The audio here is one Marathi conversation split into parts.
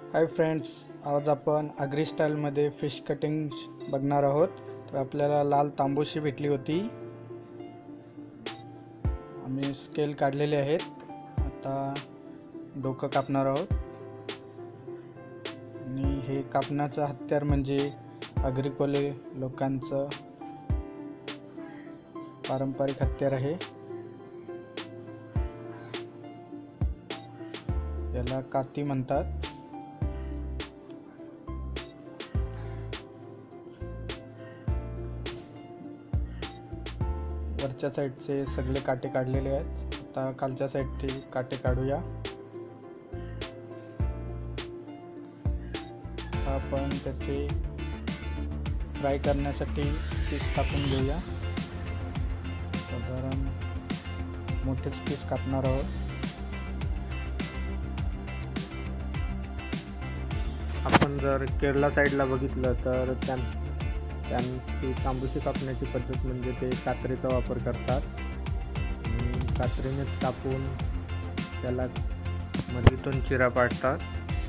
हाय फ्रेंड्स, आज आपण आगरी स्टाईलमध्ये फिश कटिंग बघणार आहोत। तर आपल्याला लाल तांबूशी भेटली होती। आम्ही स्केल काढलेले आहेत। आता डोकं कापणार आहोत आणि हे कापण्याचं हत्यार म्हणजे आगरी कोळी लोकांचं पारंपरिक हत्यार आहे। याला काती म्हणतात। वरच्या साईडचे सगळे काटे काढलेले आहेत। आता खालच्या साईडचे काटे काढूया। आता आपण त्याचे फ्राय करण्यासाठी पीस कापून घेऊया। साधारण मोठेच पीस कापणार आहोत। आपण जर केरला साईडला बघितलं तर त्यांची तांबूशी कापण्याची पद्धत म्हणजे ते कात्रीचा वापर करतात। कात्रीनेच कापून त्याला मधीतून चिरा पाडतात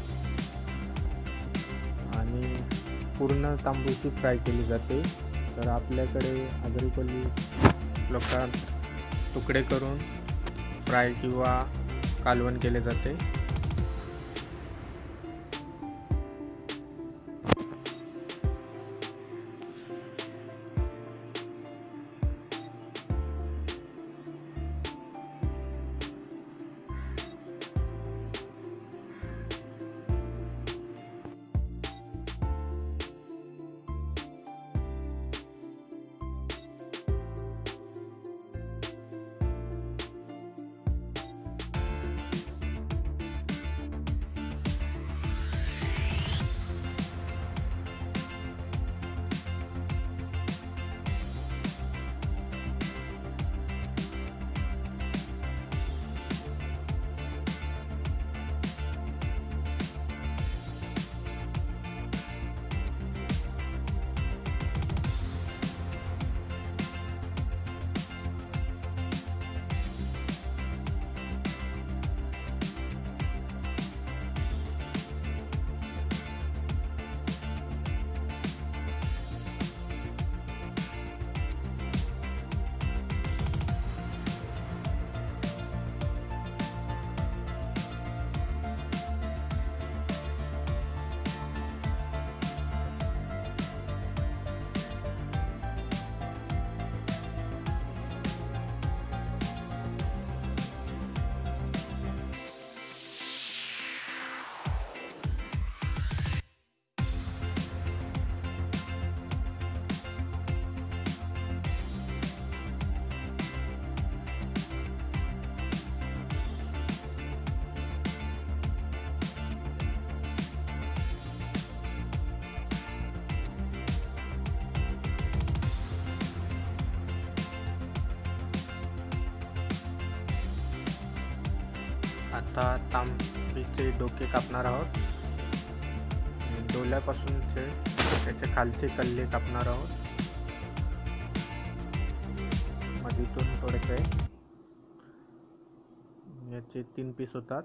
आणि पूर्ण तांबूशी फ्राय केली जाते। तर आपल्याकडे आगरी कोळी लोकांत तुकडे करून फ्राय किंवा कालवण केले जाते। आता तांबीचे डोके कापणार आहोत। डोल्यापासूनचे त्याचे खालचे कल्ले कापणार आहोत। मधीतून थोडेसे याचे 3 पीस होतात।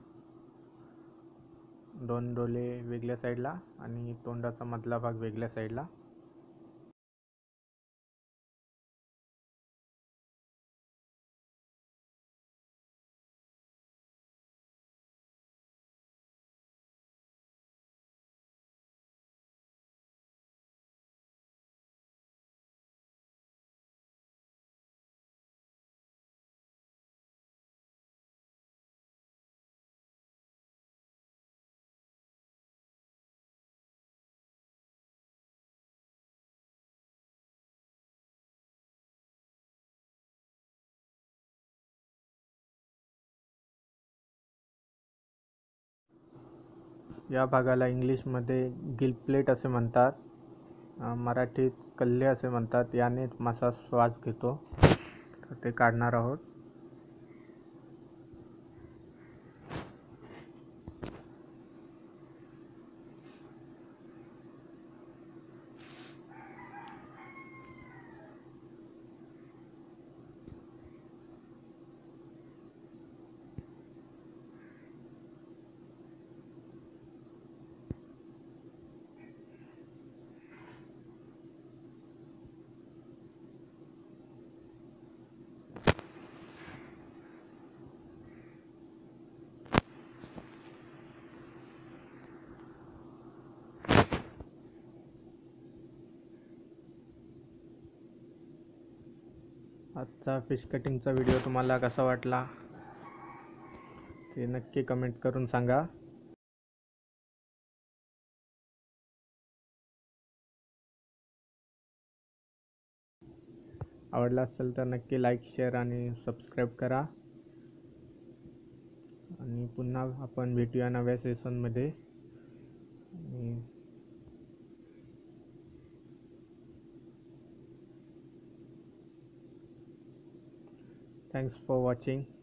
2 डोले वेगळ्या साईडला आणि तोंडाचा मधला भाग वेगळ्या साईडला। या भागाला इंग्लिशमध्ये गिल प्लेट असे म्हणतात, मराठीत कल्ले असे म्हणतात। यानेच मासा श्वास घेतो। तर ते काढणार आहोत। आजचा फिश कटिंगचा व्हिडिओ तुम्हाला कसा वाटला ते नक्की कमेंट करून सांगा. आवडला असेल तर नक्की लाईक, शेअर आणि सबस्क्राईब करा. आणि पुन्हा आपण भेटूया नव्या सेशनमध्ये. Thanks for watching.